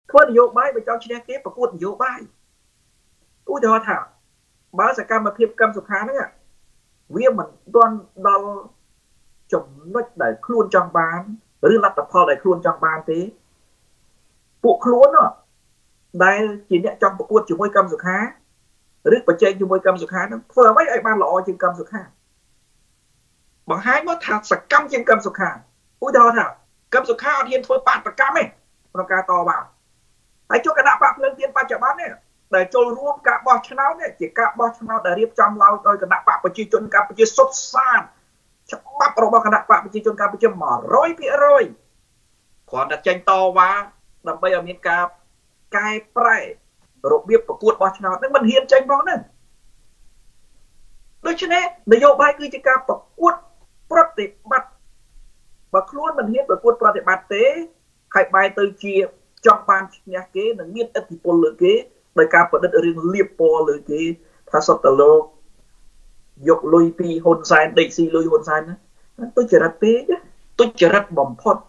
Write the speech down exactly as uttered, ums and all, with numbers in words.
ធ្វើនយោបាយបើចង់ឈ្នះគេប្រកួតនយោបាយឧទាហរណ៍ថាបើសកម្មភាពកម្មសុខាហ្នឹងវាមិនទាន់ដល់ចំណុចដែលខ្លួនចង់បានឬលទ្ធផលដែលខ្លួនចង់បានទេពួកខ្លួនដែលជាអ្នកចង់ប្រកួតជាមួយកម្មសុខាឬប្រជែងជាមួយកម្មសុខាហ្នឹងធ្វើអ្វីឲ្យបានល្អជាងកម្មសុខាបង្ហាញមកថាសកម្មជាងកម្មសុខាឧទាហរណ៍ថាកម្មសុខាអត់ហ៊ានធ្វើបាតកម្មទេក្នុងការតវ៉ាហើយជួបគណៈបកភ្លើងទៀនបច្ចុប្បន្ននេះដែលចូលរួមការបោះឆ្នោតនេះជាការបោះឆ្នោតដែលរៀបចំឡើងដោយគណៈបកប្រជាជនកម្ពុជាសុទ្ធសាធច្បាប់របស់គណៈបកប្រជាជនកម្ពុជា một trăm phần trăm គ្រាន់តែចេញតវ៉ាដើម្បីឲ្យមានការកែប្រែរបៀបប្រកួតបោះឆ្នោតនឹងមិនហ៊ានចេញផងហ្នឹងដូច្នេះនយោបាយគឺជាការប្រកួតប្រតិបត្តិបើខ្លួនមិនហ៊ានប្រកួតប្រតិបត្តិទេហើយបែរទៅជាចង់បានឈ្នះគេនិងមានឥទ្ធិពលលើគេដោយការប្រឌិតរឿងលៀបពណ៌លើគេថាសុទ្ធតែលោកយកលុយពីហ៊ុនសែនដេកស៊ីលុយហ៊ុនសែនណាទុច្ចរិតពេកទុច្ចរិតបំផុត